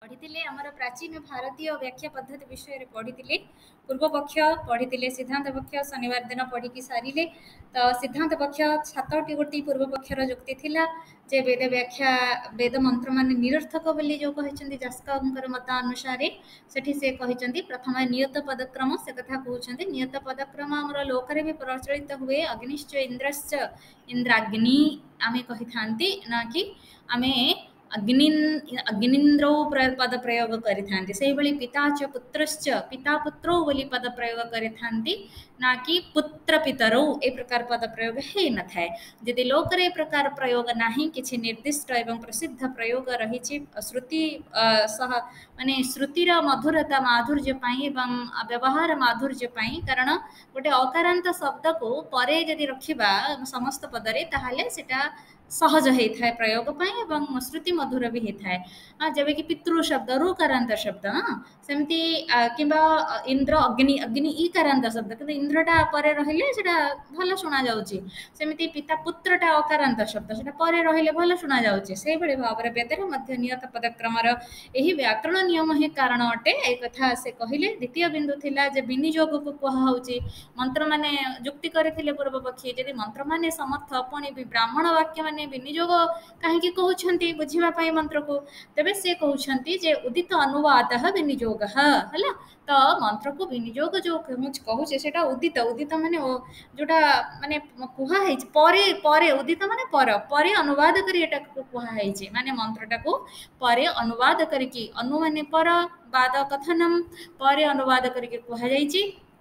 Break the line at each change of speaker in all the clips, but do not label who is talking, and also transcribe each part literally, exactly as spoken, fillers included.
पढ़ी आमर प्राचीन भारतीय व्याख्या पद्धति विषय पढ़ी पूर्व पक्ष पढ़ी सिद्धांत पक्ष शनिवार दिन पढ़ी सारे तो सिद्धांत पक्ष सातटी गोटी पूर्व पक्षर जुक्ति थिला जे वेद व्याख्या वेद मंत्र मान निरर्थक बोली जो कहते जास्कर मत अनुसार सेठी से कहते प्रथम नियत पदक्रम से कथा कहते नियत पदक्रम आमर लोकरे भी प्रचलित हुए अग्निश्च इंद्रश्च इंद्राग्नि आमे कही था ना कि आमे अग्नि अग्निन्द्रौ पद प्रयोग करिथांती से भली पिता च पुत्रश्च पिता पुत्रौ बोली पद प्रयोग करिथांती ना कि पुत्र पितरौ ए प्रकार पद प्रयोग हे न थाए यदि लोकरे प्रकार प्रयोग नाही किछि निर्दिष्ट एवं प्रसिद्ध प्रयोग रही श्रुति सह माने श्रुतिर मधुरता माधुर्य पाई एवं व्यवहार माधुर्य पाई कारण गोटे अकारांत शब्द को परे यदि रखिबा समस्त पदरे ताहाले सेटा सहज होता है प्रयोग पाई एवं श्रुति मधुर भी होता है जब कि पितृ शब्द रुकारांत शब्द हाँ सेमती किंबा इंद्र अग्नि अग्नि ईकारांत शब्द कि इंद्रटा पर रहिले सेटा भल शुणा जाउची सेमती पिता पुत्रटा अकारांत शब्द सेटा पर रहिले भल शुणा जाउची से भली भाव वेदर मध्य नियत पदक्रमर एही व्याकरण नियम ही कारण अटे ए कथा से कहिले द्वितीय बिंदु थिला जे विनियोग को कहा होची मंत्र माने जुक्ति करथिले पूर्व पक्षी यदि मंत्र माने समर्थ अपनी भी ब्राह्मण वाक्य माने विनियोग कहीं कहते बुझापी मंत्र को तेरे से कहते जे उदित अनुवाद विनियोग है तो मंत्र को विनियोग जो कहूचे से उदित उदित माने जोटा माने कहुई परे परे उदित माने पर परे अनुवाद करी कहुई माने मंत्रटा को परे अनुवाद करके अनु माने पर बाद कथनम परे अनुवाद करके कहुई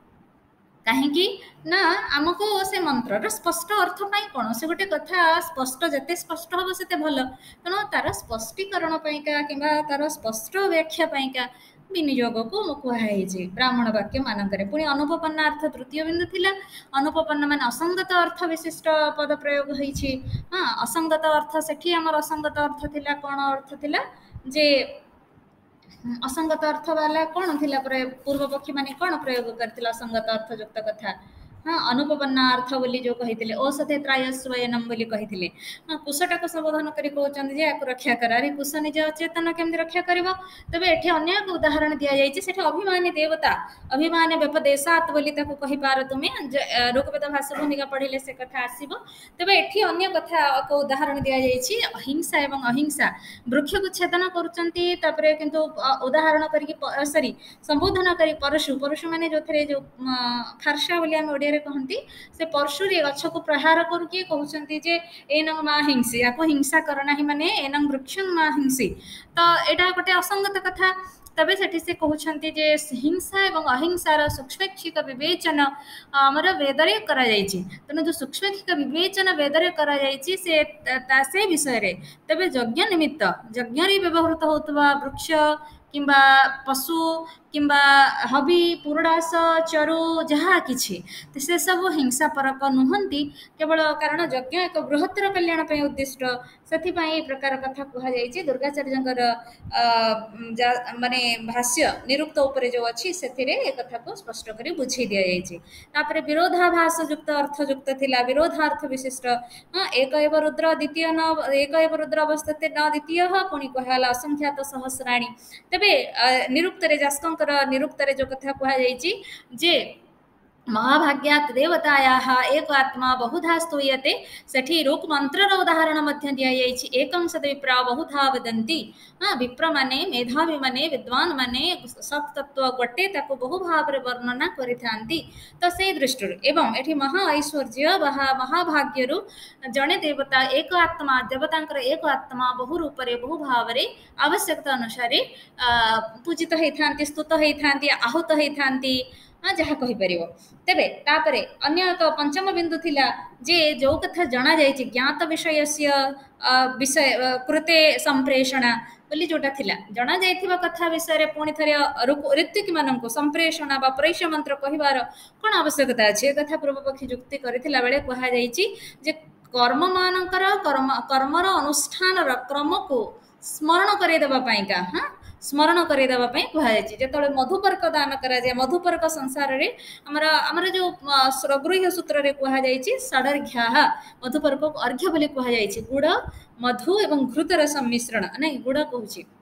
कहीं ना आमको से मंत्र स्पष्ट अर्थ पाई कौन से गोटे कथा स्पष्ट जिते स्पष्ट हम से भल तेणु तार स्पष्टीकरण पाइका कि तार स्पष्ट व्याख्या पाइका विनियोग को कहुई ब्राह्मण वाक्य मानक पुणी अनुपन्नार्थ तृतीय बिंदु थिला अनुपन्न मान असंगत अर्थ विशिष्ट पद प्रयोग होती हाँ असंगत अर्थ सेठी आमर असंगत अर्थ थिला कौन अर्थ थिला जे असंगत अर्थ वाला कौन थिला पूर्व पक्षी माने कौन प्रयोग करथिला असंगत अर्थ युक्त कथा हाँ अनुपन्ना अर्थ बोली जो कही औषधे त्रायस्वयनम बोली कही हाँ कुशटा को संबोधन कर कहते या रक्षा कर अरे कुश निज चेतन केमती रक्षा कर तेज ये अनेक उदाहरण दि जाए अभिमानी देवता अभिमान व्यपदेशात बोली कहीपार तुम्हें ऋग्वेद भाष्य भूमिका पढ़ले से कथा आसब तेज ये अन्य कथा उदाहरण दि जाए अहिंसा एवं अहिंसा वृक्ष को छेदन कर उदाहरण कर सरी संबोधन कर परशु परशु माने जो थे जो फारसा बोली आम ओडिया कहती से परशुरे गछ को प्रहार करके कहते जे एनं माँ हिंसी या हिंसा करना ही माने एनं वृक्षं माँ हिंसी तो यहाँ गोटे असंगत कथा तबे सेठी से कहते जे हिंसा एवं अहिंसार सूक्ष्मैक्षिक विवेचन आमर वेदरे करा जायछि तेणु जो सूक्ष्मैक्षिक विवेचन वेदरे करा जायछि से से विषय तबे यज्ञ निमित्त यज्ञ व्यवहृत होतबा वृक्ष किंबा पशु किंबा हबी पुरडास चरु जहाँ किछि से सब हिंसा परक नुहंती केवल कारण यज्ञ एक बृहत्तर कल्याण पे उद्दिष्ट से प्रकार कथा कहुई दुर्गाचार्यंकर माने भाष्य निरुक्त उपरे जो अच्छी से कथा को स्पष्ट कर बुझे दि जाए विरोधाभास युक्त अर्थ युक्त थिला विरोधार्थ विशिष्ट हाँ एक एव रुद्र द्वितीय न एक एव रुद्र अवस्थित न द्वितीय पुणी कहला असंख्यात सहस्राणी तेबे निरुक्त जास्कर निरुक्त जो कथा कहुई जे महाभाग्यात् देवतायाः एक आत्मा बहुधा स्तूयते सेठी रूप मंत्र उदाहरण मध्य दि जाइछि एकं सद विप्रा बहुधा वदन्ति हाँ विप्र माने मेधावी माने विद्वान माने सत्तत्व गोटे ताको बहु भाव वर्णना करिथांती तो से दृष्टि एवं एठी महा ऐश्वर्य महा महाभाग्यरु जड़े देवता एक आत्मा देवतांकर एक आत्मा बहु रूपरे बहु भावरे आवश्यकता अनुसार पूजित होइथांती स्तुत होइथांती आहूत होइथांती हाँ जहाँ कहीपर तेरे तापर अन्य एक पंचम बिंदु थिला जे जो कथा जना जाए ज्ञात विषय से विषय कृते संप्रेषणा बोली जोटा थिला जना जाइथिबा कथा विषय पुणी थे ऋत्विक मानक संप्रेषणा बा प्रैष्य मंत्र कहिबार कौन आवश्यकता अच्छे कथा पूर्व पक्षी जुक्ति करथिला बेले कहा जाइछि जे कर्म मानकर कर्म कर्मर अनुष्ठान क्रम को स्मरण करदेवा पाइका हाँ स्मरण करदेवाई कहुई जो मधुपर्क दान कराए मधुपर्क संसार रे आमर आमर जो गृह्य सूत्र रे कहुई षडर्घ्या मधुपर्क को अर्घ्य बोली कहुई गुड़ मधु एवं घृतर सम्मिश्रण नहीं गुड़ कहूँ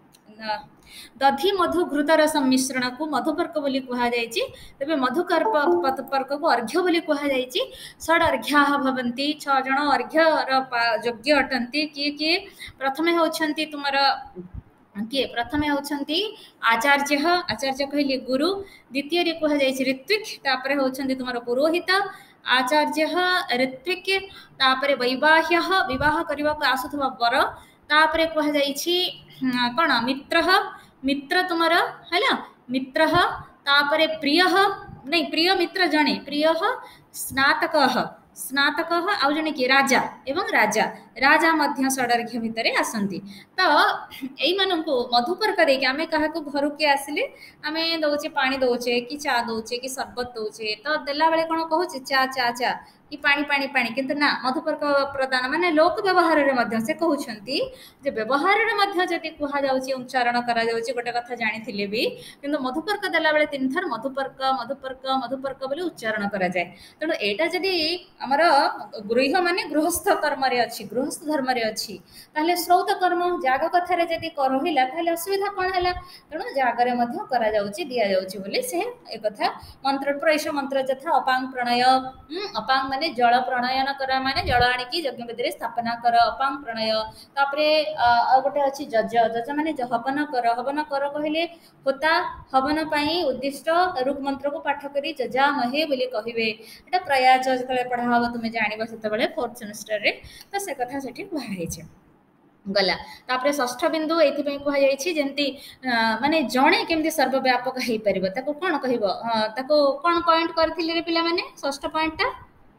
दधि मधु घृतर सम्मिश्रण को मधुपर्क बोली कहा जायछि तबे मधुकर्प पर्क को अर्घ्य बोली कहा जायछि षड अर्घ्याः भवन्ति छ जण अर्घ्य योग्य अटंती किए किए प्रथमे होछंती तुमर किए प्रथमे होछंती आचार्य आचार्य कहले गुरु द्वितीय रे कहा जायछि ऋत्विक तापरे होछंती तुमर पुरोहित आचार्य ऋत्विक तापरे वैवाह्य विवाह करबा को आसुथबा वर तापरे कहा जायछि कोन मित्र मित्र तुमर हैला मित्र तापरे प्रिय नहीं प्रिय मित्र जणे प्रिय स्नातक स्नातक आउ जने कि राजा एवं राजा राजा मध्य षडर्घ्य भितर आसंती तो एई माननको मधुपर्क देके आमे काहा को घर के आसिले आमे दउचे पानी दउचे कि चा दउचे कि शरबत दउचे तो देला बेले कोन कहूचे चा चा चा कि पानी पानी पानी किंतु ना मधुपर्क प्रदान माने लोक व्यवहार रे मध्य से कहउछंती जे व्यवहार रे मध्य जति कुहा जाउची उच्चारण करा जाउची गोटे कथा जानिथिले भी किंतु मधुपर्क देला बेले तीन थर मधुपर्क मधुपर्क मधुपर्क बोली उच्चारण करा जाय तनो एटा जदी हमर गृह माने गृहस्थ कर्म रे अछि गृहस्थ धर्म रे अछि ताले श्रौत कर्म जाग कथा रे जदी करहिला ताले असुविधा कोन हला तनो जाग रे मध्य करा जाउची दिया जाउची बोली से ए कथा मंत्र प्रवेश मंत्र जथा अपांग प्रणय अपांग माने जल प्रणयन करा माने जल आनी की यज्ञ वेदी रे स्थापना कर अपांग प्रणय तापरे आ गोटे अछि जज जज माने हवन कर हवन कर कहले होता हवन पई उद्दिष्ट रुक मंत्र को पाठ करी जजा महे बोली कहिबे एटा प्रयास जतले पढा हबो तुमे जानिबो सेतबेले फोर्थ सेमेस्टर रे तो से कथा सेठी कुहाई छै गला तापरे षष्ठ बिंदु एथि पई कुहा जाई छी जेंती माने जणे केमती सर्वव्यापक हेई परिबो ताको कोन कहिबो ताको कोन पॉइंट करथिले रे पिला माने षष्ठ पॉइंट ता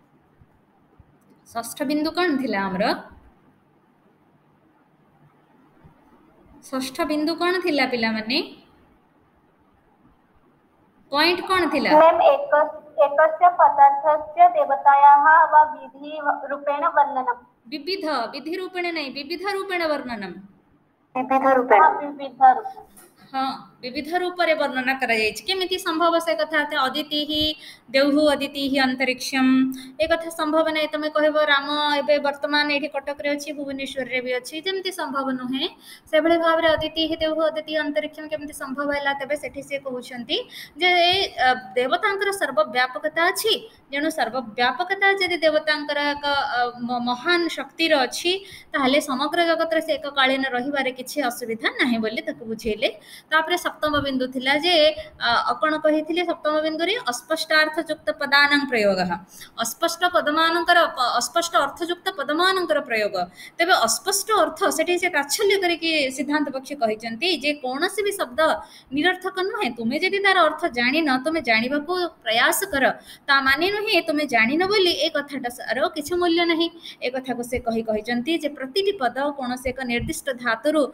षष्ठ बिंदु कौन थिला हमरो षष्ठ बिंदु कौन थिला पिला माने पॉइंट कौन थिला
मैम एक एकस्य पदार्थस्य देवतायाः वा विधि रूपेण वर्णनम
विविध विधि रूपेण नहीं विविध रूपेण वर्णनम
विविध रूपेण विविध रूपेण
हाँ विविध रूप रे वर्णना करा जाय छै केमिति संभव से कथा ते अदिति ही देवहु अदिति ही अंतरिक्षम ए कथा संभव नै तमे कहबो राम एबे वर्तमान एठी कटक रे अछि भुवनेश्वर रे भी अछि जेमिति संभव नहे से भले भाव रे अदिति ही देवहु अदिति अंतरिक्षम केमिति संभव हैला तबे सेठी से कहउछंती जे देवतांकर सर्वव्यापकता अछि जेनु सर्वव्यापकता जदि देवतांकर एक महान शक्ति रो अछि ताहले समग्र जगत रे से एक कालीन रहिबारे किछि असुविधा नाही बोली तक बुझेले तापरे सप्तम बिंदु थिला जे अकोण कहिथिले सप्तम बिंदु रे अस्पष्टार्थ युक्त पदानां प्रयोगः अस्पष्ट पदमानंकर अस्पष्ट अर्थ युक्त पदमानंकर प्रयोग तबे अस्पष्ट अर्थ सेठी से ताच्छल्य करी कि सिद्धांत पक्ष कहिचंती जे कोनोसी भी शब्द निरर्थक नहे तुमे जदि तार अर्थ जानि न तुमे जानिबा को प्रयास कर ता माने नहे तुमे जानि न बोली ए कथाटा आरो किछु मूल्य नहीं ए कथा को से कहि कहिचंती जे प्रतिटी पद कोनोसी एक निर्दिष्ट धातुरु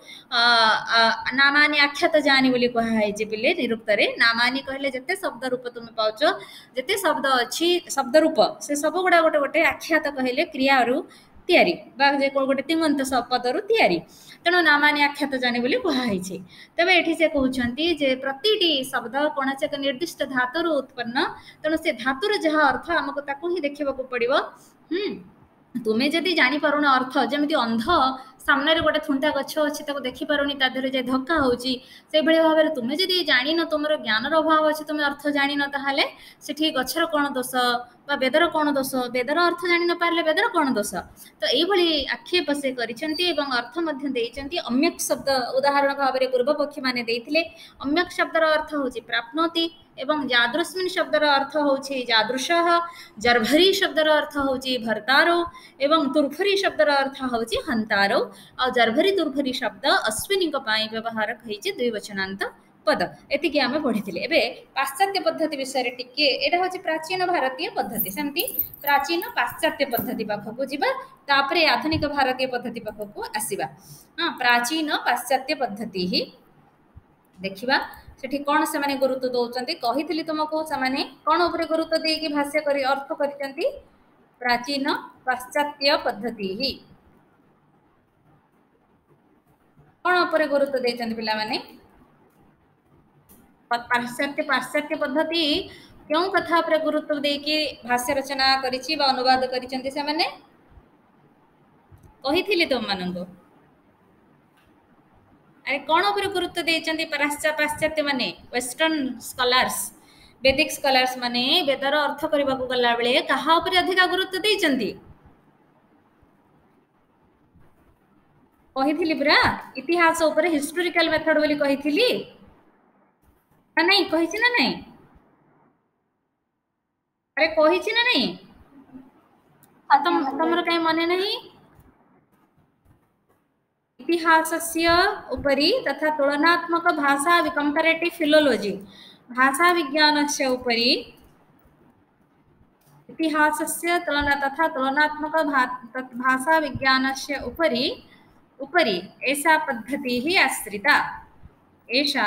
नामानि आख्यात जानी बोली कहा है जे पिले निरुक्त रे नामानी कहले जते शब्द रूप तुमे पाउचो जते शब्द अछि शब्द रूप से सब गुडा गोटे गोटे आख्यात कहले क्रिया रु तयारी बा जे को गोटे तिमंत पद रु तयारी तेणु नामानी आख्यात जानी बोली कहा है छै तबे एठी से कहउछंती जे प्रतिटी शब्द कोनसे एक निर्दिष्ट धातु रु उत्पन्न तेणु से धातु रे जहा अर्थ हमको ताको ही देखिबा को पड़िबो हम तुमे जदी जानि पारुन अर्थ जेमिति अंध सामने रे गोटे थुंटा गछ अछि ताको देखि पारुनी ता धरे जे धक्का होउची से भले भाबरे तुमे जदी जानि न तुमरो ज्ञान रो अभाव अछि तुमे अर्थ जानि न ताहाले सेठी गछर कोन दोष बा वेदर कोन दोष वेदर अर्थ जानि न पारले वेदर कोन दोष तो एई भली आक्षेप से करिसंती एवं अर्थ मध्य देइसंती अम्यक शब्द उदाहरण भाबरे पूर्व पक्षी माने देइथिले अम्यक शब्दर अर्थ होची प्राप्नोति एवं जादृस्मिन शब्दर अर्थ होची जादृशः जर्भरी शब्दर अर्थ होची भर्तारो एवं तुर्फरी शब्दर अर्थ होची हंतारो और जर्भरी तुर्फरी शब्द अश्विनी को पाई व्यवहार कहिछि द्विवचनांत पद एतिके आमे पढिथिले एबे पाश्चात्य पद्धति विषय रे टिके एटा होची प्राचीन भारतीय पद्धति सेमती प्राचीन पाश्चात्य पद्धति पाखको जिबा तापरे आधुनिक भारतीय पद्धति पाखको आसीबा हां प्राचीन पाश्चात्य पद्धति ही देखिबा सेठी कोन से माने गुरुत्व दोचंती कहिथिली तुमको से माने कोन ऊपर गुरुत्व देई कि भाष्य करी अर्थ करिसंती प्राचीन पाश्चात्य पद्धति ही कोन ऊपर गुरुत्व देचंती पिला माने पाश्चात्य पाश्चात्य पद्धति क्यों कथा पर गुरुत्व दे कि भाष्य रचना करिछि बा अनुवाद करिसंती से माने कहिथिली तुम मानको अरे कौन उपर गुरुत्व देइचंती पाश्चात्य माने वेस्टर्न स्कॉलर्स वैदिक स्कॉलर्स माने वेदर अर्थ करबा को गला बेले कहा उपर अधिक गुरुत्व देइचंती कहिथिली पुरा इतिहास उपर हिस्टोरिकल मेथड बोली कहिथिली ना नहीं कहिछि ना नहीं अरे कहिछि ना नहीं तम तमर काय मने नहीं इतिहासस्य उपरि तथा तुलनात्मक भाषा कंपैरेटिव फिलोलॉजी भाषा विज्ञानस्य उपरि इतिहासस्य तुलना तथा तुलनात्मक भाषा विज्ञानस्य उपरि उपरि ऐसा पद्धति ही आश्रिता ऐसा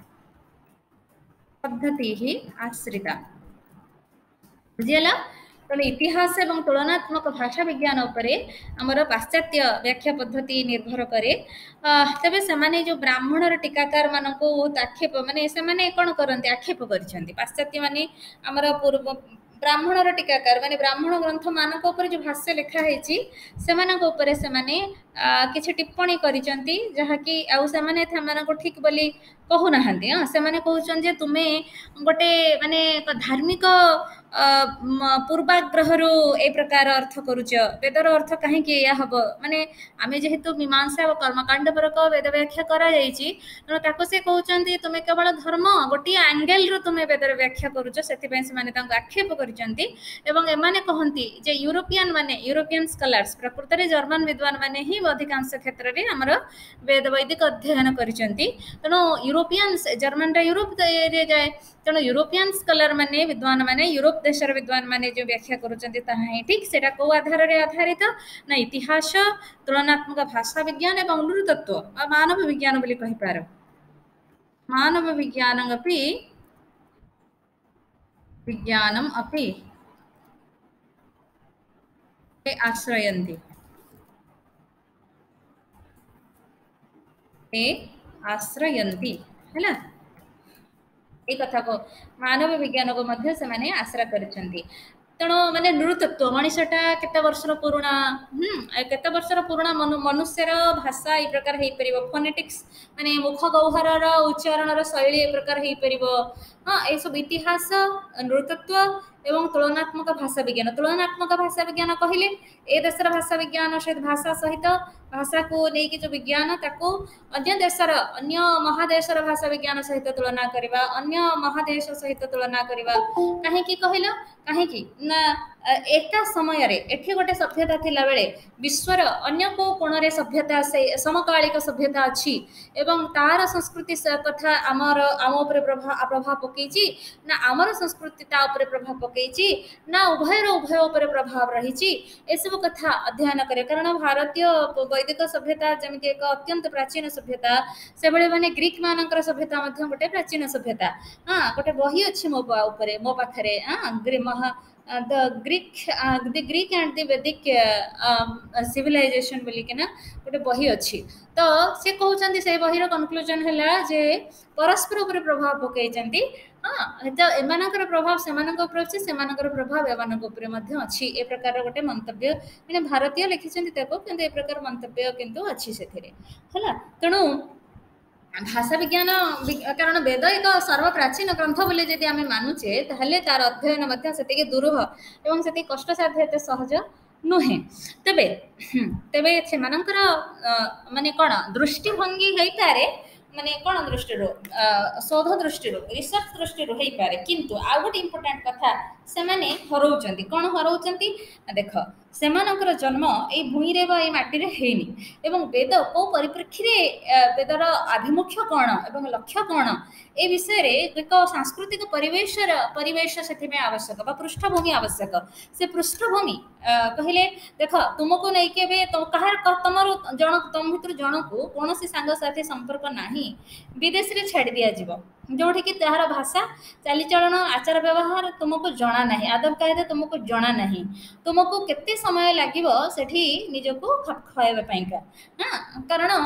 पद्धति ही आश्रिता बुझियला तेणु इतिहास एवं तुलनात्मक भाषा विज्ञान उपरे आमर पाश्चात्य व्याख्या पद्धति निर्भर करे तेबे सेमाने जो ब्राह्मणर टीकाकार मानको आक्षेप माने सेमाने कोन करन्ते आक्षेप करिसेंती पाश्चात्य माने आमर पूर्व ब्राह्मणर टीकाकार माने ब्राह्मण ग्रंथ मानक ऊपर जो भाष्य लिखा हेची सेमानक ऊपर सेमाने किछि टिप्पणी करिसेंती जहा कि आउ सेमाने थमानको ठीक बोली कहू नाहंती हां सेमाने कहउछन जे तुमे गोटे माने धार्मिक पूर्वाग्रहरु ए प्रकार अर्थ करूच वेदर अर्थ कहीं कि या हबो माने आमे जेहेतु मीमांसा और कर्मकांड परक वेद व्याख्या करा जाईची न ताको से कहउचंती तुमे केवल धर्म गोटी एंगल रो तुमे वेद व्याख्या करूच सेति पय से माने तांको आक्षेप करिसंती एवं एमाने कहंती जे यूरोपियन माने यूरोपियन स्कॉलर्स प्रकृत रे जर्मन विद्वान माने ही अधिकांश क्षेत्र रे हमर वेद वैदिक अध्ययन करिसंती तनो यूरोपियंस जर्मन रे यूरोप रे जाय तेणु यूरोपियन स्कॉलर माने विद्वान माने यूरोप देशर विद्वान माने जो व्याख्या करूचंती ताहा ही ठीक सेटा को आधार रे आधारित ना इतिहास तुलनात्मक भाषा विज्ञान एवं नृतत्व आ मानव विज्ञान बोली कहि पार मानव विज्ञानम अपि विज्ञानम अपि ते आश्रयन्ति ते आश्रयन्ति हैला ए कथा को मानव विज्ञान को मध्य से माने आश्रा करछंती तेणु माने नृतत्व मनीषटा केते वर्षर पुराणा हम केते वर्षर पुराणा मनुष्यर भाषा ए प्रकार हेई परिबो फोनेटिक्स माने मुख गौहरर उच्चारणर शैली ए प्रकार हेई परिबो हां ए सब इतिहास नृतत्व एवं तुलनात्मक भाषा विज्ञान तुलनात्मक भाषा विज्ञान कहिले ए देशर भाषा विज्ञान सहित भाषा सहित भाषा को नै कि जो विज्ञान ताको अन्य देशर अन्य महादेशर भाषा विज्ञान सहित तुलना करबा अन्य महादेश सहित तुलना करबा काहे कि कहिलो काहे कि ना एका समय रे एठी गोटे सभ्यता थिला बेले विश्वर अन्य को कोण रे सभ्यता से समकालिक सभ्यता अछि एवं तार संस्कृति कथा हमर आम ऊपर प्रभाव प्रभाव पकेची ना हमर संस्कृति ता ऊपर प्रभाव पकेची ना उभय रो उभय ऊपर प्रभाव रहिची ए सब कथा अध्ययन करे कारण भारतीय वैदिक सभ्यता जमिति एक अत्यंत प्राचीन सभ्यता से बेले माने ग्रीक मानकर सभ्यता मध्य गोटे प्राचीन सभ्यता हां गोटे बही अछि मो ऊपर मो पाखरे हां ग्रीक महा the Greek uh, the Greek and the Vedic uh, um, uh, civilization बोली के ना गोटे बही अछि तो से कहउचंती से बहीर कंक्लूजन हला जे परस्पर ऊपर प्रभाव पकेइचंती हां तो एमानकर प्रभाव सेमानक ऊपर अछि सेमानकर प्रभाव एमानक ऊपर मध्य अछि ए प्रकार गोटे मंतव्य माने भारतीय लिखिचंती ताको किंतु ए प्रकार मंतव्य किंतु अछि सेथिरे हला तणु भाषा विज्ञान कारण वेद एक सर्वप्राचीन ग्रंथ बोली जदि आमे मानुचे ताहले तार अध्ययन मध्य सेतिके दुरूह एवं सेति कष्ट साध्य एते सहज नुहे तबे तबे सेमानकर माने कोन दृष्टिभंगी हेई पारे माने कोन दृष्टि रो शोध दृष्टि रो रिसर्च दृष्टि रो हेई पारे किंतु आ गोटे इंपोर्टेंट कथा से माने हरौचंती कोन हरौचंती देखो सेमानकर जन्म ए भूमि रे बा ए माटी रे हेनी एवं वेद को परिप्रेक्षी रे वेदर आभिमुख्य कोन एवं लक्ष्य कोन ए विषय रे एक सांस्कृतिक परिवेश परिवेश सेति में आवश्यक बा पृष्ठभूमि आवश्यक से पृष्ठभूमि कहले देखो तुमको नै के बे तो कहार तमरो जन तम भितर जन को कोनोसी संग साथी संपर्क नाही विदेश रे छाडी दिया जीवो जोठी कि ताहार भाषा चाली चलन आचार व्यवहार तुमको जना नाही आदब कायदे तुमको जना नाही तुमको केते समय लागिवो सेठी निजको खप खयबे पइका हां कारण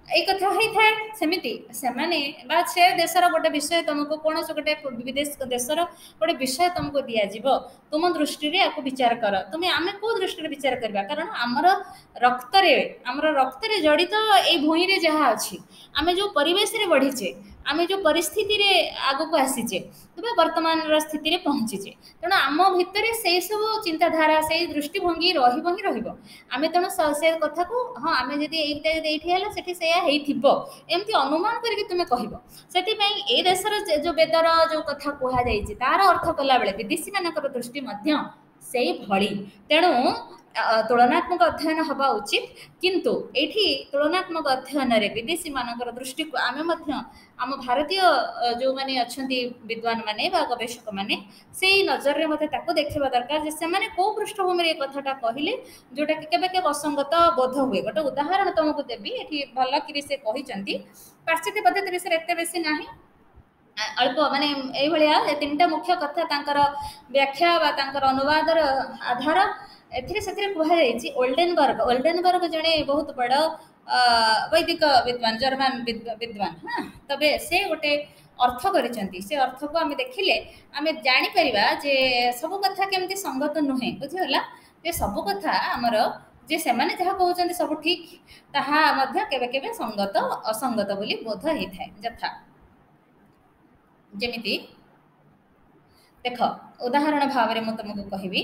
এই কথা হয়ে সেমিতি সেমানে বা সে দেশর গোটে বিষয় তোমাকে কোণী গোটে বিদেশ দেশর গোটে বিষয় তোমাকে দিয়াযিব তুম দৃষ্টি আকু বিচার কর তুমি আমি কেউ দৃষ্টি বিচার করা কারণ আমার রক্তরে আমার রক্তরে জড়িত এই ভূইঁরে যা অছি আমি যে পরিবেশে বড়িছে আমি যে পরিস্থিতি আগুক আসিছে তবে বর্তমানর স্থিতি পৌঁছিছে তেণু আম ভিতরে সেই সব চিন্তাধারা সেই দৃষ্টিভঙ্গি রহিব হি রহিব আমি তেণু সে কথা হ্যাঁ আমি যদি এইটা যদি এইটি হলে সেটি সেয়া ହେଇଥିବ ଏମିତି ଅନୁମାନ କରିକି ତୁମେ କହିବ ସେଥିପାଇଁ ଏଇ ଦେଶର ଯୋଉ ବେଦର ଯୋଉ କଥା କୁହାଯାଇଛି ତାର ଅର୍ଥ କଲା ବେଳେ ବିଦେଶୀ ମାନଙ୍କର ଦୃଷ୍ଟି ମଧ୍ୟ ସେଇଭଳି ତେଣୁ ତୁଳନାତ୍ମକ ଅଧ୍ୟୟନ ହେବା ଉଚିତ କିନ୍ତୁ ଏଇଠି ତୁଳନାତ୍ମକ ଅଧ୍ୟୟନରେ ବିଦେଶୀ ମାନଙ୍କର ଦୃଷ୍ଟିକୁ ଆମେ ମଧ୍ୟ ଆମ ଭାରତୀୟ ଯେଉଁମାନେ ଅଛନ୍ତି ବିଦ୍ୱାନ ମାନେ ବା ଗବେଷକ ମାନେ ସେଇ ନଜରରେ ମଧ୍ୟ ତାକୁ ଦେଖିବା ଦରକାର ଯେ ସେମାନେ କୋଉ ପୃଷ୍ଠଭୂମିରେ ଏ କଥାଟା କହିଲେ ଯୋଉଟା କି କେବେ କେବେ ଅସଙ୍ଗତ ବୋଧ ହୁଏ ଗୋଟେ ଉଦାହରଣ ତମକୁ ଦେବି ଏଠି ଭଲ କିରି ସେ କହିଛନ୍ତି ପାଶ୍ଚାତ୍ୟ ପଦ୍ଧତି ବିଷୟରେ ଏତେ ବେଶୀ ନାହିଁ ଅଳ୍ପ ମାନେ ଏଇଭଳିଆ ତିନିଟା ମୁଖ୍ୟ କଥା ତାଙ୍କର ବ୍ୟାଖ୍ୟା ବା ତାଙ୍କର ଅନୁବାଦର ଆଧାର ଏଥିରେ ସେଥିରେ କୁହାଯାଇଛି ଓଲ୍ଡେନବର୍ଗ ଓଲ୍ଡେନବର୍ଗ ଜଣେ ବହୁତ ବଡ଼ ବୈଦିକ ବିଦ୍ୱାନ ଜର୍ମାନ ବିଦ୍ୱାନ ହଁ ତବେ ସେ ଗୋଟେ ଅର୍ଥ କରିଛନ୍ତି ସେ ଅର୍ଥକୁ ଆମେ ଦେଖିଲେ ଆମେ ଜାଣିପାରିବା ଯେ ସବୁ କଥା କେମିତି ସଙ୍ଗତ ନୁହେଁ ବୁଝିଗଲା ଯେ ସବୁ କଥା ଆମର ଯେ ସେମାନେ ଯାହା କହୁଛନ୍ତି ସବୁ ଠିକ ତାହା ମଧ୍ୟ କେବେ କେବେ ସଙ୍ଗତ ଅସଙ୍ଗତ ବୋଲି ବୋଧ ହେଇଥାଏ ଯଥା ଯେମିତି ଦେଖ ଉଦାହରଣ ଭାବରେ ମୁଁ ତମକୁ କହିବି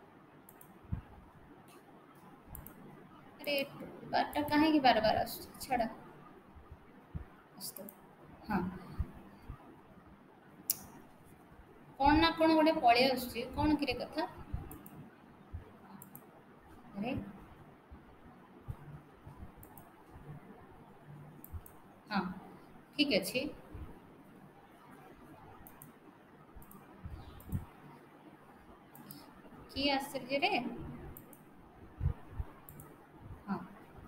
अरे बारटा कहीं बार बार छाड़ हाँ कौन ना कौन गोटे पलि आसुची कौन कि कथा अरे हाँ ठीक अच्छे कि आश्चर्य रे हाँ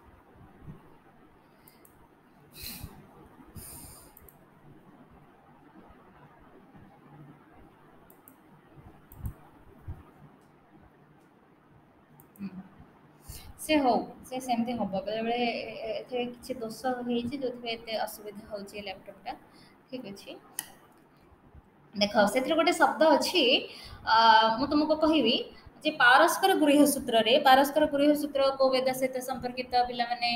से हो से सेमती हम बेले बेले किसी दोष हो असुविधा हो लैपटॉपटा ठीक अच्छे देख से गोटे शब्द अच्छी मु तुमको कहबी जे पारस्पर गृह सूत्र रे पारस्पर गृह सूत्र को वेद सहित संपर्कित पिला माने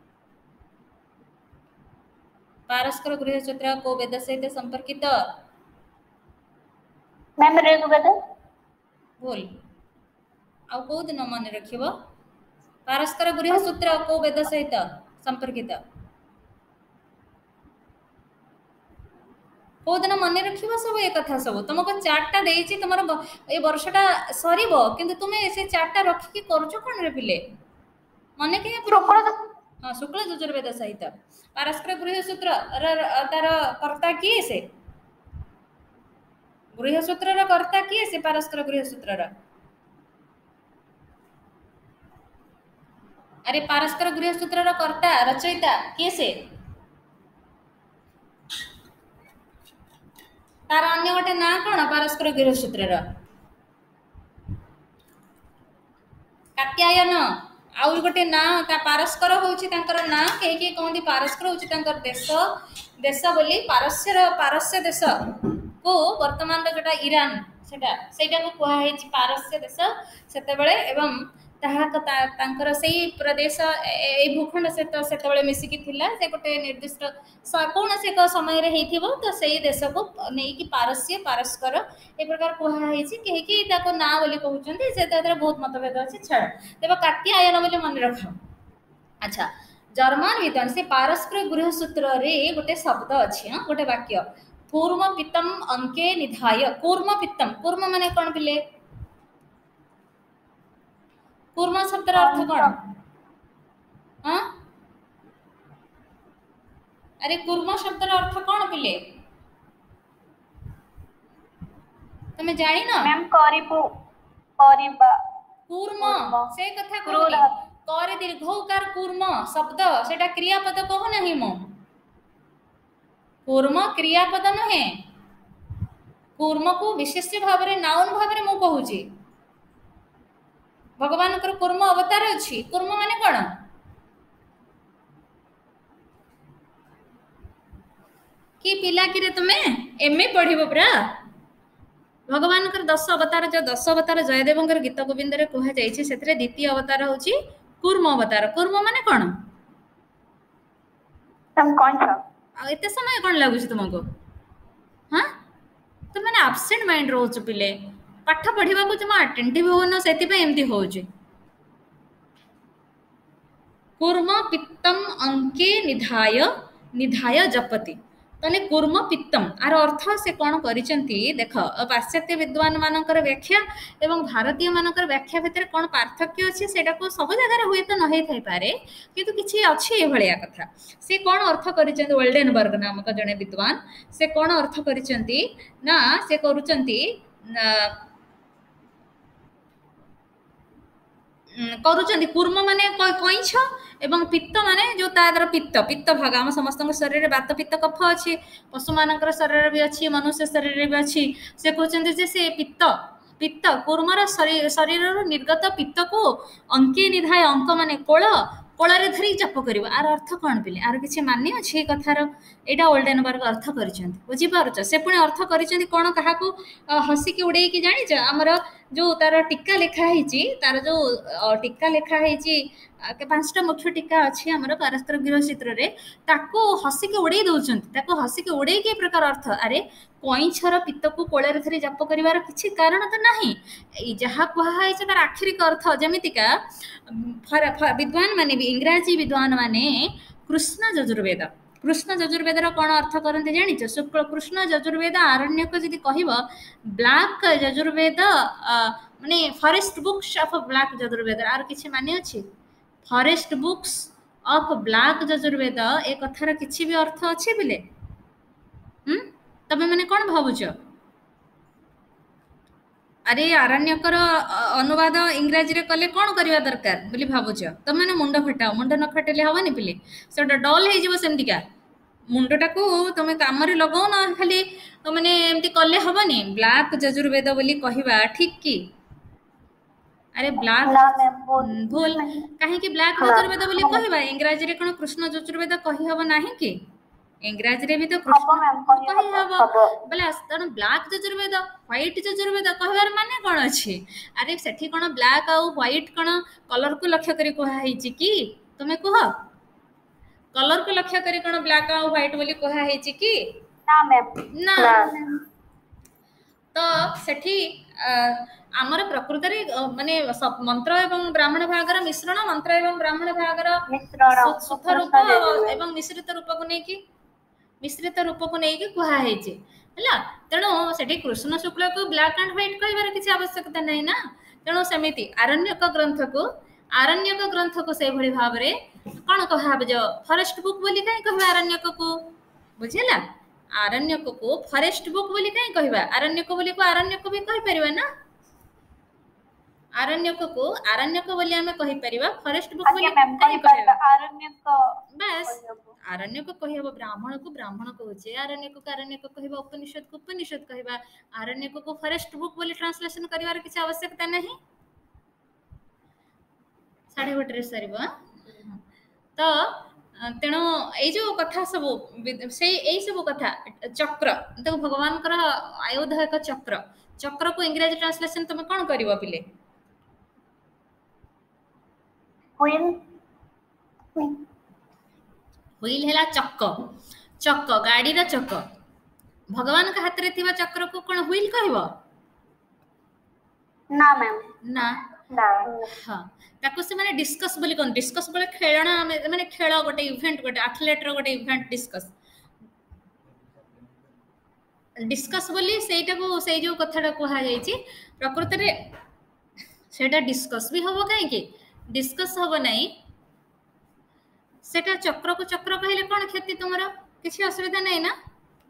पारस्पर गृह सूत्र को वेद सहित संपर्कित
मैम ऋग्वेद
बोल आउ को दिन मन रखिबो पारस्पर गृह सूत्र को वेद सहित संपर्कित को दिन मन रखिबो सब ए कथा सब तुमको चार्टटा देइछि तमर ए वर्षटा सरीबो किंतु तुमे से चार्टटा रखि के करजो कोन रे पिले मन के हां शुक्ल यजुर्वेद सहित पारस्पर गृह सूत्र तार कर्ता किए से गृह सूत्र कर्ता किए से पारस्पर गृह सूत्र अरे पारस्पर गृह सूत्र कर्ता रचयिता किए से तार अन्य गोटे ना कौन पारस्पर गृह सूत्र कात्यायन आउ गोटे ना पारस्पर होची तांकर ना कहीं कहीं कहती पारस्पर होची तांकर देश देश बोली पारस्य पारस्य देश को वर्तमान जोटा ईरान सेटा सेटा को कहा पारस्य देश सेतेबेले एवं तांकर से प्रदेश ए भूखंड सहित से मिसिकी थिला से गोटे निर्दिष्ट कौन से एक समय रे हेथिबो तो से देश को नहीं पारस्य पारस्पर ए प्रकार कहुई कहीं ना बोली कहते से बहुत मतभेद अच्छे छाड़ तेज कात्यायन बोली मन रख अच्छा जर्मन विद्वान से पारस्पर गृह सूत्र रे गोटे शब्द अच्छी हाँ गोटे वाक्य कूर्म पित्तम अंके निधाय कूर्म पित्तम कूर्म माने कौन पिले कूर्म शब्द अर्थ कौन हाँ अरे कूर्म शब्द अर्थ कौन पिले तुम्हें जानी ना
मैम करिबो करिबा
कूर्म से कथा कहली करे दीर्घकार कूर्म शब्द सेटा क्रियापद कह नहीं मो कूर्म क्रियापद नुहे कूर्म को विशेष भाव में नाउन भाव में मु कहूची भगवान कूर्म अवतार अच्छी कूर्म माने कौन कि पिला कि रे तुमे एमए पढ़िबो परा भगवान दस अवतार जो दस अवतार जयदेव गीत गोविंद कह जाइए द्वितीय अवतार हूँ कूर्म अवतार कूर्म माने कौन एत समय कौन लगुच तुमको हाँ तुम मैंने आबसेंट माइंड रोच पिले पाठ पढ़ा को तुम अटेंटिव होन से हो कूर्म पित्तम अंके निधाय निधाय जपति ताले कूर्म पित्तम आर अर्थ से कौन करिसेंती देख पाश्चात्य विद्वान मानकर व्याख्या एवं भारतीय मानकर व्याख्या भितर कौन पार्थक्य अच्छे सेटा को सब जगह हुए तो न थाई पारे किंतु किछि अछि ए भलिया कथा से कौन अर्थ करिसेंती ओल्डेनबर्ग नामक जने विद्वान से कौन अर्थ करिसेंती ना से करूचंती करूचंती कूर्म माने कइछ एवं पित्त माने जो तादर पित्त पित्त भाग आम समस्त शरीर में बात पित्त कफ अच्छी पशु मान शरीर भी अच्छी मनुष्य शरीर भी अच्छी से कहते जे से पित्त पित्त कूर्मर शरीर निर्गत पित्त को अंके निधाय अंक माने कोल कोल धरी जप कर आर अर्थ कौन पिले आर किसी मान्य अच्छे कथार यहाँ ओल्डेनबर्ग अर्थ कर बुझीपार से पुणी अर्थ कर कौन क्या हसिकी उड़े जाच आमर जो तार टीका लिखाही तार जो टीका लिखाही पांचटा मुख्य टीका अच्छी आम पारस्पर गृह चित्र हसिकी उड़े दौरान हसिकी उड़े प्रकार अर्थ अरे कईछर पित्त को कोल धरी जप कर किसी कारण तो ना जहाँ कहुई तार आखिरिक अर्थ जमीतिका विद्वान माने भी इंग्राजी विद्वान माने कृष्ण यजुर्वेद कृष्ण यजुर्वेद कौन अर्थ करते जानिच शुक्ल कृष्ण यजुर्वेद आरण्यक जदि कह ब्लैक यजुर्वेद माने फॉरेस्ट बुक्स ऑफ ब्लैक यजुर्वेद आर किछि माने अछि फॉरेस्ट बुक्स ऑफ ब्लैक यजुर्वेद ए कथार किछि भी अर्थ अछि बिले हम तबे माने कौन भावुच अरे आरण्यकर अनुवाद इंग्राजी रे कले कौन करवा दरकार बोली भावुच तुम मैंने मुंड फटाओ मुंड न फटेले हवानी पिले से डल हो सेमतिका मुंडटा को तुम कम लगाओ ना खाली मैंने एमती कले हबनी ब्लैक यजुर्वेद बोली कहवा ठीक कि अरे ब्लैक भूल कहीं ब्लैक यजुर्वेद बोली कहवा इंग्राजी रे कौन कृष्ण यजुर्वेद कही हब नाही कि इंग्राजी रे भी तो कृष्ण कही हब बोले तेणु ब्लैक यजुर्वेद व्हाइट यजुर्वेद कहबार माने कौन अच्छे अरे सेठी कौन ब्लैक आउ व्हाइट कौन कलर को लक्ष्य करी कहुई कि तुम कह कलर को लक्ष्य करी कौन ब्लैक आउ व्हाइट बोली कहुई कि ना तो सेठी आमर प्रकृत माने मंत्र एवं ब्राह्मण भागर मिश्रण मंत्र एवं ब्राह्मण भागर शुद्ध रूप एवं मिश्रित रूप को नहीं मिश्रित रूप को नहीं कहुई है तेणु से कृष्ण शुक्ल को ब्लैक एंड व्हाइट कहबार किसी आवश्यकता नहीं ना तेणु सेमिति आरण्यक ग्रंथ को आरण्यक ग्रंथ को से भली भाव रे कौन कह जो फॉरेस्ट बुक बोली कहीं कहबा आरण्यक को बुझेला आरण्यक को फॉरेस्ट बुक बोली कहीं कहबा आरण्यक बोली को आरण्यक भी कहि परिबा ना आरण्यक को आरण्यक बोली आमे कहि परिबा फॉरेस्ट बुक बोली कहि कहबा आरण्यक बस आरण्यक कहबा ब्राह्मण को ब्राह्मण कहूचे आरण्यक को आरण्यक कहबा उपनिषद को उपनिषद कहबा आरण्यक को फॉरेस्ट बुक बोली ट्रांसलेशन करिवार किसी आवश्यकता नहीं साढ़े गोटे सर तो तेणु ये जो कथा सब से यही सब कथा चक्र देखो भगवान कर आयुध एक चक्र चक्र को इंग्रजी ट्रांसलेशन तुम कौन कर पिले व्हील है चक्क चक्क गाड़ी रा चक्क भगवान का हाथ रे थिबा चक्र को कौन व्हील कहबो
ना मैम
ना हाँ ताको से माने डिस्कस बोली कोन डिस्कस बोले खेलना माने खेल गोटे इवेंट गोटे एथलेट रो गोटे इवेंट डिस्कस डिस्कस बोली सेटा को से जो कथाटा कहा जायछि प्रकृति रे सेटा डिस्कस भी हबो काहे कि डिस्कस हबो नाही सेटा चक्र को चक्र कहले कोन क्षति तुमरा किछि असुविधा नाही ना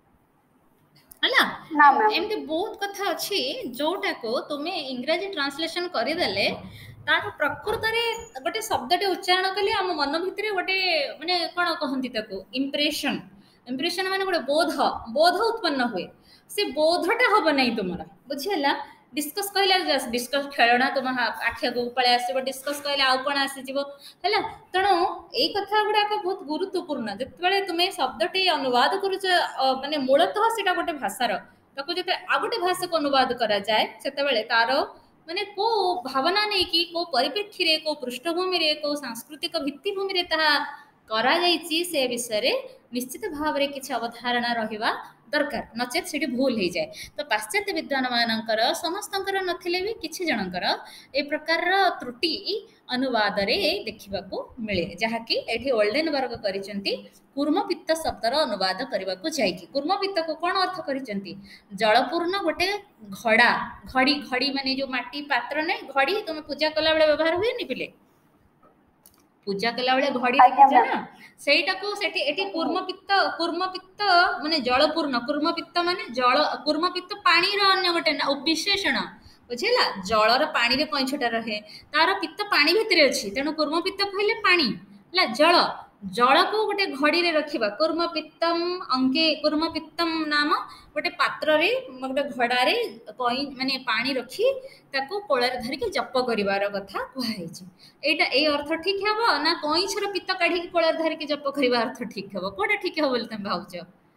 हला एमती बहुत कथा अच्छी जोटा को तुम्हें इंग्रजी ट्रांसलेशन करदेले तार प्रकृत में गोटे शब्दटे उच्चारण कले आम मन भितर गोटे माने कौन कहती ताको इम्प्रेशन इम्प्रेशन माने गोटे बोध बोध उत्पन्न हुए से बोधटा हम ना तुम बुझीला डिस्कस कहले डिस्कस खेलना तुम आखि आगे पलि आस डिस्कस कहले आउ कौन आसीज है तेणु यही कथा गुड़ाक बहुत गुरुत्वपूर्ण जिते तुम्हें शब्दटी अनुवाद करुच माने मूलतः से गोटे भाषार ताको जो आ गोटे भाषा को अनुवाद करा जाए से तार माने को भावना नहीं कि को परिप्रेक्षी रे को पृष्ठभूमि रे को सांस्कृतिक भित्तिभूमि रे ताहा करा जायछि से विषय रे निश्चित भाव रे किछि अवधारणा रहिबा दरकार नचेत से भूल हो जाए तो पाश्चात्य विद्वान मानकर समस्तंकर नथिले भी किछि जनकर ए प्रकार त्रुटि अनुवाद रे देखा मिले जहाँकि एठी ओल्डेनबर्ग करिसेंती कूर्मपित्त शब्दर अनुवाद करने को जाइए कूर्मपित्त को कौन अर्थ करिसेंती जलपूर्ण गोटे घड़ा घड़ी घड़ी माने जो माटी पात्र नहीं घड़ी तुम पूजा कला बेले व्यवहार हुए नि पिले पूजा कला बेले घड़ी देखिछ ना सेटा को सेठी एठी कूर्मपित्त कूर्मपित्त माने जलपूर्ण कूर्मपित्त माने जल कूर्मपित्त पानी रो अन्य गोटे विशेषण बुझेला जलर पानी रे कैंछटा रहे तार पित्त पानी भितर अछि तेणु कूर्मपित्त कहले पानी ला जल जल को गोटे घड़ी रे रखिबा कूर्मपित्तम अंके कूर्मपित्तम नाम गोटे पात्र रे गोटे घड़ा रे कई माने पानी रखी ताको कोळार धरि के जप करिवार कथा कहैछि एटा ए अर्थ ठीक हेबो ना कईछर पित्त काढी के कोळार धरि के जप करिवा अर्थ ठीक हेबो कोटा ठीक हेबो बोल तुम भाउछ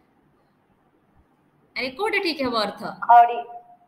अरे कोटा ठीक हेबो अर्थ
खड़ी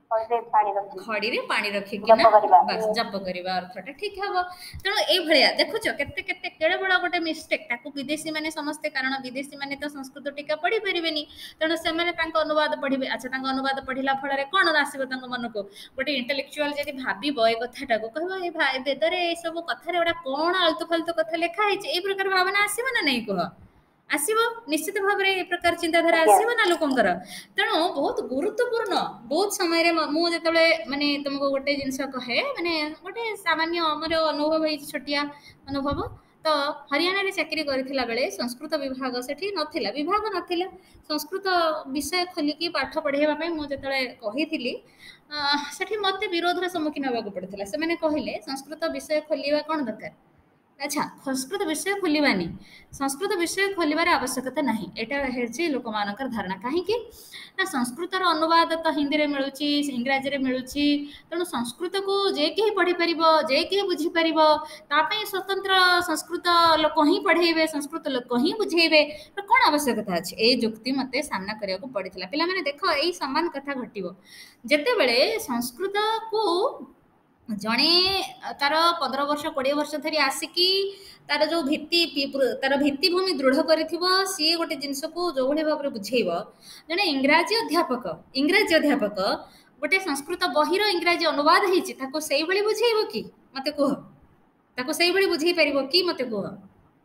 खड़ी रे पानी रखी बस जप करवा अर्थटा ठीक हे तेणु ये देखुच केते केते केड़े बड़ा गोटे मिस्टेक ताको विदेशी माने समस्ते कारण विदेशी माने तो संस्कृत टीका पढ़ी परिबेनी तेणु से माने तांको अनुवाद पढ़िबे अच्छा तांको अनुवाद पढ़िला फल रे कोन आसीबो तांको मन को गोटे इंटेलेक्चुअल जदी भाबीबो ए कथाटा को कहबो ए भाई वेदरे ए सब कथा रे ओडा कोन आलतु फालतु कथा लिखा है ए प्रकार भावना आसीबो ना नहीं कह आसब निश्चित भाव में एक प्रकार चिंताधारा आसब ना लोकंर तेणु बहुत गुरुत्वपूर्ण बहुत समय मुझे माने तुमको गोटे जिनस कहे माने गोटे सामान्य मोर अनुभव है छोटिया अनुभव तो हरियाणा रे चाकरी करथिला बेले संस्कृत विभाग सेठी नथिला विभाग नथिला संस्कृत विषय खोलिकी पाठ पढ़ेबा पई मु जतले कहिथिली सेठी मते विरोधर सम्मुखीन होबाक पड़थिला से माने कहिले संस्कृत विषय खोलिबा कोन दरकार अच्छा संस्कृत विषय खोलवानी संस्कृत विषय खोलवार आवश्यकता नहीं यहाँ लोक मान धारणा कहीं ना संस्कृतर अनुवाद तो हिंदी में मिलूँ इंग्राजी में मिलूँ तेणु संस्कृत को जे कहीं पढ़ी पार जे कहीं बुझीपार तापाई स्वतंत्र संस्कृत लोक ही पढ़ेबे संस्कृत लोक ही बुझेबे तो कौन आवश्यकता अच्छे ये जुक्ति मत सामना करने पड़ता पिला माने देख यही सामान कथा घटिबो जेते बेले संस्कृत को जड़े तार पंद्रह वर्ष कोड़े वर्ष धरी आसिकी तार जो भित्ति तार भित्तिभूमि दृढ़ कर सी गोटे जिनस को जो भाई भाव में बुझेब जड़े इंग्राजी अध्यापक इंग्राजी अध्यापक गोटे संस्कृत बहिर इंग्राजी अनुवाद होती बुझेब कि मत कह ताको से बुझे पार कि मत कह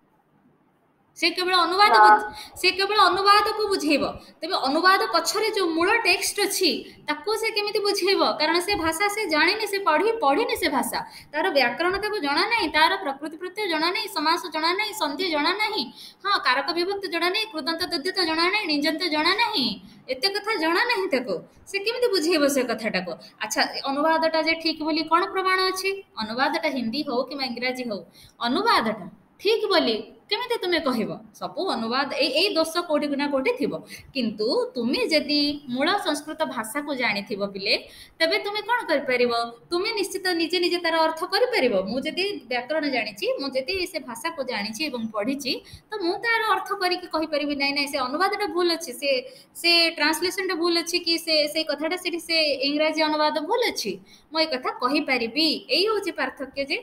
से केवल अनुवाद से केवल अनुवाद को बुझेब तेज अनुवाद पछरे जो मूल टेक्स्ट अच्छी ताको से केमिति बुझेब कारण से भाषा से जाने से पढ़ी पढ़ीनि से भाषा तार व्याकरण ताको जना नहीं तार प्रकृति प्रत्यय जना नहीं समास जना नहीं संधि जना नहीं हाँ कारक विभक्त जना नहीं कृदंत तद्धित जना नहीं निजंत जना नहीं एते कथा जना नहीं ताको से केमिति बुझेब से कथाटा को अच्छा अनुवादटा जे ठीक बोली कौन प्रमाण अच्छी अनुवादटा हिंदी हो कि इंग्राजी हो अनुवादटा ठीक बोली केमिति तुम्हें कहब सबू अनुवाद ए दोष कोटि ना कोटि थी किंतु तुम्हें जदि मूल संस्कृत भाषा को जानी थी पिले तेबे तुम्हें कौन कर परिबो तुम्हें निश्चित निजे निजे तार अर्थ कर परिबो मु जदि व्याकरण जानी मु जदि से भाषा को जानी एवं पढ़ी तो मु तार अर्थ करके कहि परिबि नै नै से अनुवादटा भूल अछि से से ट्रांसलेशनटा भूल अछि कि से से कथाटा से से इंग्राजी अनुवाद भूल अछि मु ए कथा कहि परिबि एई होछि पार्थक्य जे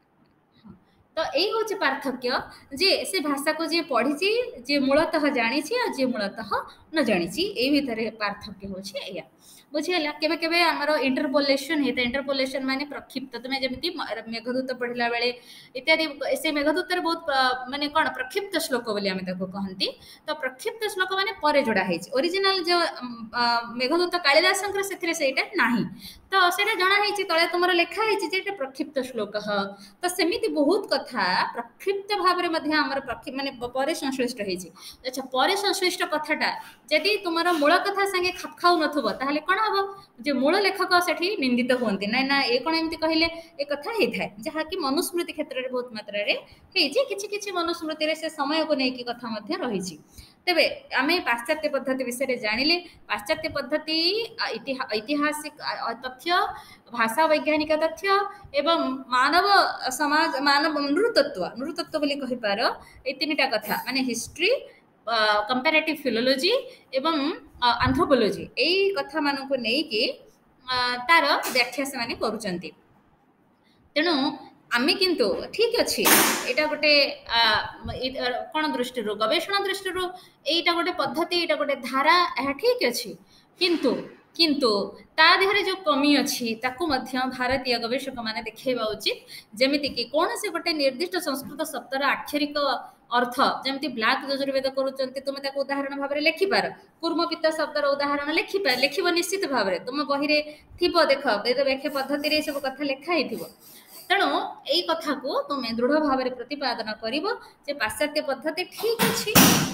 तो यही हूँ पार्थक्य जे से भाषा को जे पढ़ी जे मूलतः जानी जे मूलतः न जानी यही भितर पार्थक्य होया बुझीगला केबे केबे आमर इंटरपोलेशन होता है इंटरपोलेशन माने प्रक्षिप्त तुम्हें जमी मेघदूत पढ़ला बेले इत्यादि से मेघदूत बहुत माने कौन प्रक्षिप्त श्लोक बोली आम कहती तो प्रक्षिप्त श्लोक माने परे जोड़ा है ओरिजिनल जो मेघदूत कालिदास से नहीं तो सेटा जना है तले तुम लिखाई प्रक्षिप्त श्लोक तो सेमिति बहुत कथा प्रक्षिप्त भाव में आमर माने पर संश्लिष्ट होती अच्छा पर संश्लिष्ट कथाटा जदि तुम मूल कथा संगे खाप खाऊ नथुबो ताहले कौन हम जो मूल लेखक से निंदित हूँ ना ना ये कौन एमती कहले ए कथा होता है जहाँकि मनुस्मृति क्षेत्र में बहुत मात्रा रे किछि किछि मनुस्मृति से समय को लेकिन कथा रही तेबे आम पाश्चात्य पद्धति विषय जानिले पाश्चात्य पद्धति ऐतिहासिक तथ्य भाषा वैज्ञानिक तथ्य एवं मानव समाज मानव नृतत्व नृतत्व बोली कहि पार ए तीनटा कथा माने हिस्ट्री कंपैरेटिव फिलोलॉजी एवं एंथ्रोपोलॉजी एई कथा मानक नै कि तार व्याख्या से माने करूचंती तेणु आमे किंतु ठीक अच्छी एटा गोटे कौन दृष्टि गवेषणा दृष्टि एटा गोटे पद्धति एटा गोटे धारा यह ठीक अच्छी किंतु किंतु ता देहरे जो कमी अच्छी ताकू मध्य भारतीय गवेषक माने देखैबा उचित जेमिति कि कौन से गोटे निर्दिष्ट संस्कृत शब्दर आक्षरिक अर्थ जमती ब्लैक यजुर्वेद करूचंती तुम ताको उदाहरण भाव में लिखि पार कूर्मपित्त शब्दर उदाहरण लिखि पार लिखिबो निश्चित भाव में तुम बही रे थिबो देख वेद व्याख्या पद्धति रे सब कथा लिखा हिथिबो तेणु यही कथा को तुम्हें दृढ़ भाव में प्रतिपादन कर पाश्चात्य पद्धति ठीक अच्छी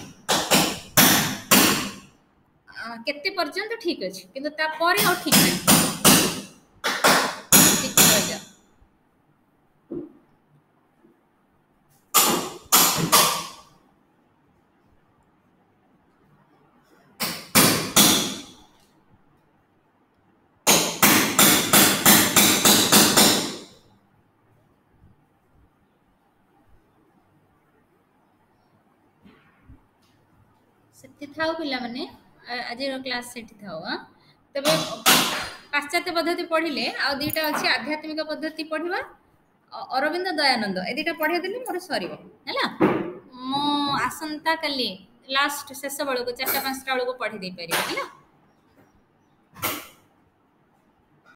केते पर्यंत ठीक अच्छी किंतु तापर और ठीक नहीं सेठी थाओ पिला माने आज क्लास सेठी थाओ हां तबे पाश्चात्य पद्धति पढ़िले आ दुईटा अच्छी आध्यात्मिक पद्धति पढ़िबा अरविंद दयानंद ए दुईटा पढ़े देली मोर सरीबो हैला मो आसंता कली लास्ट शेष बेलू चारटा पांचटा बेलू पढ़ी दे पारिबा हैला।